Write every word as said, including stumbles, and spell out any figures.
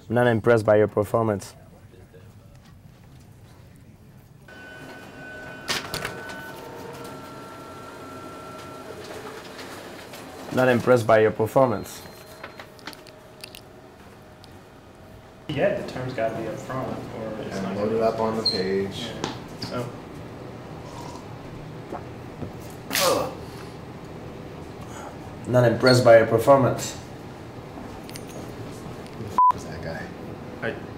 I'm not impressed by your performance. Not impressed by your performance. Yeah, the term's got to be up front, or it's And not load gonna it be up on the page. Yeah. So, Not impressed by your performance. Who the f was that guy? I